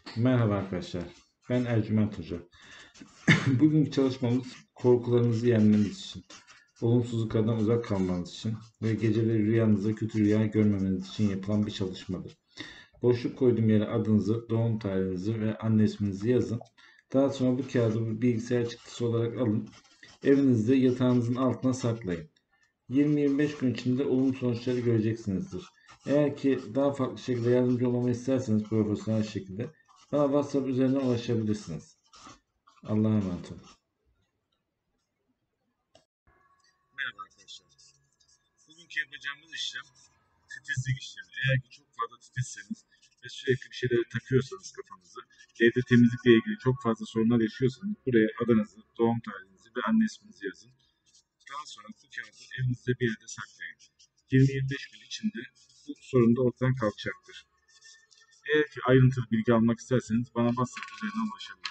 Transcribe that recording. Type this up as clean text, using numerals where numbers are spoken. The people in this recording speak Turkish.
Merhaba arkadaşlar, ben Ercüment Hoca. Bugünkü çalışmamız korkularınızı yenmeniz için, olumsuzluklardan uzak kalmanız için ve geceleri rüyanızda kötü rüya görmemeniz için yapılan bir çalışmadır. Boşluk koyduğum yere adınızı, doğum tarihinizi ve anne isminizi yazın. Daha sonra bu kağıdı bir bilgisayar çıktısı olarak alın. Evinizde yatağınızın altına saklayın. 20-25 gün içinde olumlu sonuçları göreceksinizdir. Eğer ki daha farklı şekilde yardımcı olmamı isterseniz profesyonel şekilde bana WhatsApp üzerinden ulaşabilirsiniz. Allah'a emanet olun. Merhaba arkadaşlar. Bugünkü yapacağımız işlem titizlik işlemi. Eğer ki çok fazla titizseniz ve sürekli bir şeyleri takıyorsanız kafanızı, evde temizlikle ilgili çok fazla sorunlar yaşıyorsanız buraya adınızı, doğum tarihinizi ve anne isminizi yazın. Daha sonra bu kağıdı evinizde bir yerde saklayın. 20-25 gün içinde bu sorun da ortadan kalkacaktır. Eğer ki ayrıntılı bilgi almak isterseniz bana WhatsApp üzerinden ulaşabilirsiniz.